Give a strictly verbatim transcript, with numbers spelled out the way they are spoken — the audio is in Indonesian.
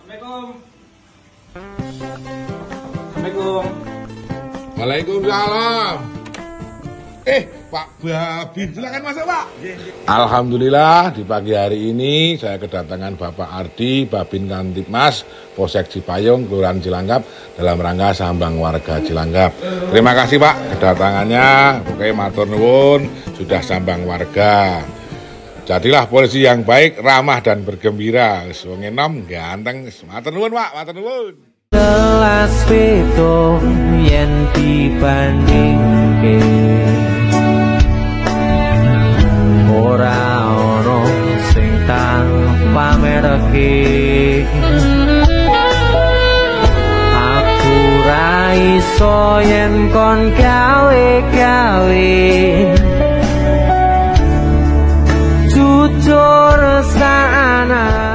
Assalamualaikum. Assalamualaikum. Waalaikumsalam. Eh, Pak Babin, silakan masuk, Pak. Alhamdulillah di pagi hari ini saya kedatangan Bapak Ardi, Babin Kantipmas, Polsek Cipayung, Kelurahan Cilanggap dalam rangka sambang warga Cilanggap. Terima kasih, Pak, kedatangannya. Oke, matur nuwun, sudah sambang warga. Jadilah polisi yang baik, ramah dan bergembira. Wong enom ganteng. Matur nuwun, Pak, matur nuwun. Kelas beto yen dibandingke ora ono sing tanpa mereke. Aku ra iso yen kon gawe-gawe jujur sana